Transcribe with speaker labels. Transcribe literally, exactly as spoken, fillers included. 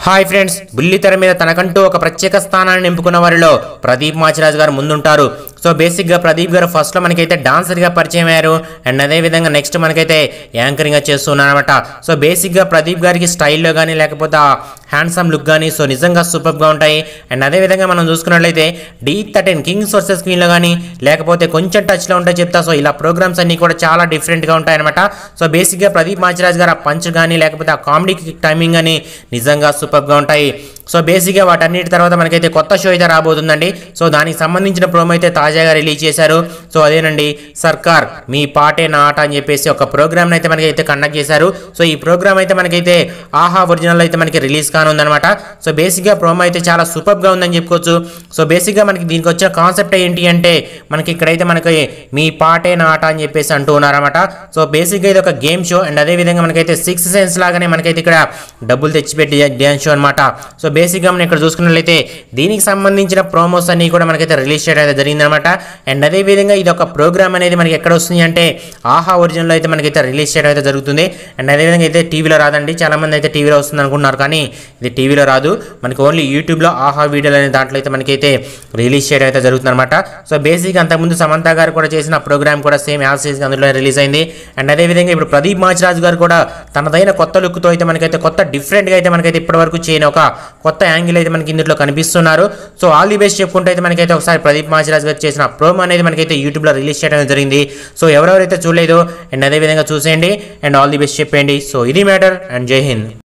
Speaker 1: Hi friends, బుల్లితెర మీద తనకంటూ ఒక ప్రత్యేక స్థానాన్ని నింపుకున్న వారిలో ప్రదీప్ మాచిరాజు గారు ముందుంటారు. సో బేసిక్గా ప్రదీప్ గారు ఫస్ట్లో మనకైతే డాన్సర్గా పరిచయం అయ్యారు. అండ్ అదేవిధంగా నెక్స్ట్ మనకైతే యాంకరింగ్గా చేస్తున్నారు అనమాట. సో బేసిక్గా ప్రదీప్ గారికి స్టైల్లో కానీ లేకపోతే ఆ హ్యాండ్సమ్ లుక్ కానీ సో నిజంగా సూపర్గా ఉంటాయి. అండ్ అదేవిధంగా మనం చూసుకున్నట్లయితే డీ థర్టీన్ కింగ్స్ వర్సెస్ స్క్రీన్లో కానీ లేకపోతే కొంచెం టచ్లో ఉంటాయి చెప్తా. సో ఇలా ప్రోగ్రామ్స్ అన్నీ కూడా చాలా డిఫరెంట్గా ఉంటాయి అనమాట. సో బేసిక్గా ప్రదీప్ మాచిరాజు గారు ఆ పంచ్ కానీ లేకపోతే ఆ కామెడీ టైమింగ్ కానీ నిజంగా సూపర్గా ఉంటాయి. సో బేసిక్గా వాటన్నిటి తర్వాత మనకైతే కొత్త షో అయితే రాబోతుందండి. సో దానికి సంబంధించిన ప్రోమో అయితే తాజాగా రిలీజ్ చేశారు. సో అదేనండి, సర్కార్ మీ పాటే నా ఆట అని చెప్పేసి ఒక ప్రోగ్రామ్ అయితే మనకైతే కండక్ట్ చేశారు. సో ఈ ప్రోగ్రామ్ అయితే మనకైతే ఆహా ఒరిజినల్ అయితే మనకి రిలీజ్ కానుందనమాట. సో బేసిక్గా ప్రోమో అయితే చాలా సూపర్గా ఉందని చెప్పుకోవచ్చు. సో బేసిక్గా మనకి దీనికి వచ్చిన కాన్సెప్ట్ ఏంటి అంటే మనకి ఇక్కడైతే మనకి మీ పాటే నా ఆట అని చెప్పేసి అంటూ ఉన్నారన్నమాట. సో బేసిక్గా ఇది ఒక గేమ్ షో. అండ్ అదేవిధంగా మనకైతే సిక్స్ సెన్స్ లాగానే మనకైతే ఇక్కడ డబ్బులు తెచ్చిపెట్టి డ్యాన్స్ షో అనమాట. సో బేసిక్గా మనం ఇక్కడ చూసుకున్నట్లయితే దీనికి సంబంధించిన ప్రోమోస్ అన్ని కూడా మనకైతే రిలీజ్ చేయడం అయితే జరిగిందనమాట. అండ్ అదేవిధంగా ఇది ఒక ప్రోగ్రామ్ అనేది మనకి ఎక్కడ వస్తుంది అంటే ఆహా ఒరిజినల్లో అయితే మనకైతే రిలీజ్ చేయడం అయితే జరుగుతుంది. అండ్ అదేవిధంగా అయితే టీవీలో రాదండి. చాలామంది అయితే టీవీలో వస్తుంది అనుకుంటున్నారు, కానీ ఇది టీవీలో రాదు. మనకి ఓన్లీ యూట్యూబ్లో ఆహా వీడియోలు అనే దాంట్లో అయితే మనకైతే రిలీజ్ చేయడం అయితే జరుగుతుంది అనమాట. సో బేసిక్గా అంతకుముందు సమంత గారు కూడా చేసిన ప్రోగ్రామ్ కూడా సేమ్ యాజ్ సీజ్ అందులో రిలీజ్ అయింది. అండ్ అదేవిధంగా ఇప్పుడు ప్రదీప్ మాచిరాజు గారు కూడా తనదైన కొత్త లుక్తో అయితే మనకైతే కొత్త డిఫరెంట్గా అయితే మనకైతే ఇప్పటివరకు చేయని ఒక కొత్త యాంగిల్ అయితే మనకి ఇందులో కనిపిస్తున్నారు. సో ఆల్ ది బెస్ట్ చెప్పుకుంటే అయితే మనకైతే ఒకసారి ప్రదీప్ మాచిరాజు గారు చేసిన ప్రోమో అనేది మనకైతే యూట్యూబ్లో రిలీజ్ చేయడం జరిగింది. సో ఎవరెవరైతే చూడలేదు అండ్ అదేవిధంగా చూసేయండి అండ్ ఆల్ ది బెస్ట్ చెప్పండి. సో ఇది మ్యాటర్ అండ్ జై హింద్.